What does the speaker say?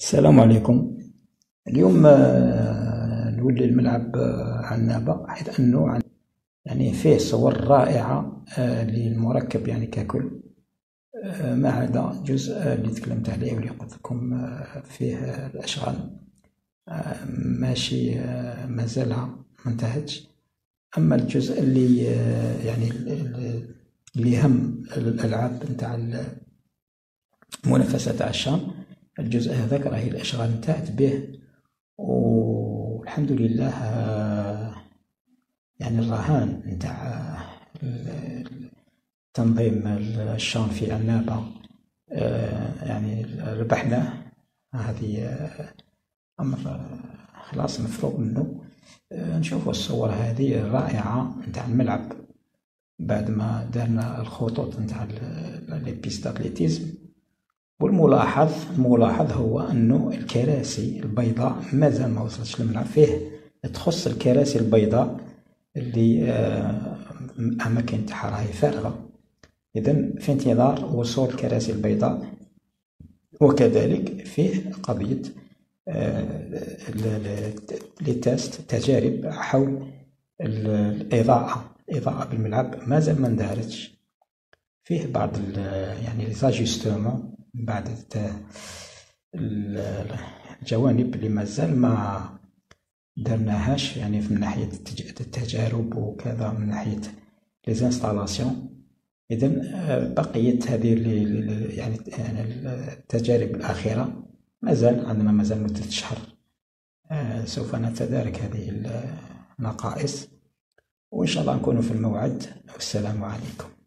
السلام عليكم. اليوم نولي الملعب عنابة، حيث أنه يعني فيه صور رائعة للمركب يعني ككل، ما عدا جزء اللي تكلمت عليه واللي قلت لكم فيه الأشغال ماشي، مازالها منتهتش. أما الجزء اللي يعني اللي يهم الألعاب نتاع المنافسة تاع الشام، الجزء هذاك راهي الأشغال انتهت به، والحمد لله. يعني الرهان نتاع تنظيم الشام في عنابة يعني ربحناه. هذه أمر خلاص مفروغ منه. نشوفوا الصور هذه الرائعة نتاع الملعب بعد ما دارنا الخطوط نتاع لي بيست اتليتيزم. الملاحظ هو أنه الكراسي البيضاء مازال ما وصلتش للملعب، فيه تخص الكراسي البيضاء اللي أماكن تاعها راهي فارغة، إذن في انتظار وصول الكراسي البيضاء. وكذلك فيه قضية لي تيست تجارب حول الإضاءة بالملعب مازال ما اندارتش، فيه بعض يعني لي زاجستمون بعض الجوانب اللي مازال ما درناهاش، يعني من ناحية التجارب وكذا من ناحية لي زانستالاسيون. إذن بقية هذه يعني التجارب الأخيرة عندنا مازال مدة شهر سوف نتدارك هذه النقائص، وإن شاء الله نكون في الموعد. والسلام عليكم.